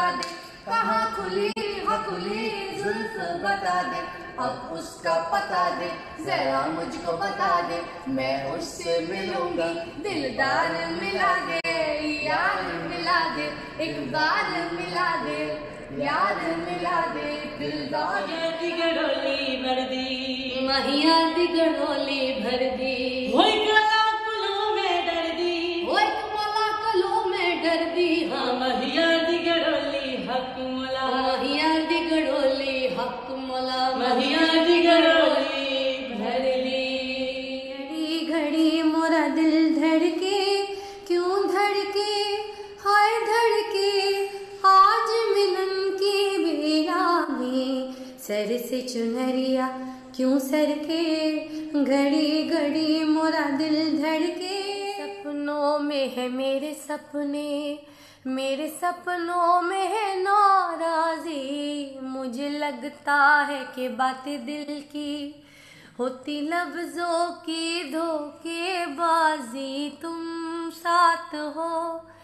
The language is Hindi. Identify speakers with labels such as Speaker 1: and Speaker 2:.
Speaker 1: बता दे, कहाँ खुली हाँ खुली जुल्फ बता दे, अब उसका पता दे, जरा मुझको बता दे, मैं उससे मिलूंगी, दिलदार मिला दे, यार मिला दे, एक बार मिला दे, यार मिला दे, दिलदार।
Speaker 2: दी गड़ोली भर दी,
Speaker 1: महिया दी गड़ोली भर दी,
Speaker 2: होय कला कुलों में डर दी,
Speaker 1: होय कला कलों में डर दी,
Speaker 2: हाँ महिया दी गड़ोली हक मोला,
Speaker 1: महिया दी गड़ोली हक मोला,
Speaker 2: महिया दी गड़ोली भर दी।
Speaker 1: घड़ी घड़ी मोरा दिल धड़के, क्यों धड़के, हाय धड़के, आज मिलन की बेला में, सर से चुनरिया क्यों सरके, घड़ी घड़ी मोरा दिल धड़के। सपनों में है मेरे सपने, मेरे सपनों में है नाराजी, मुझे लगता है कि बातें दिल की होती लफ्जों की धोखेबाजी, तुम साथ हो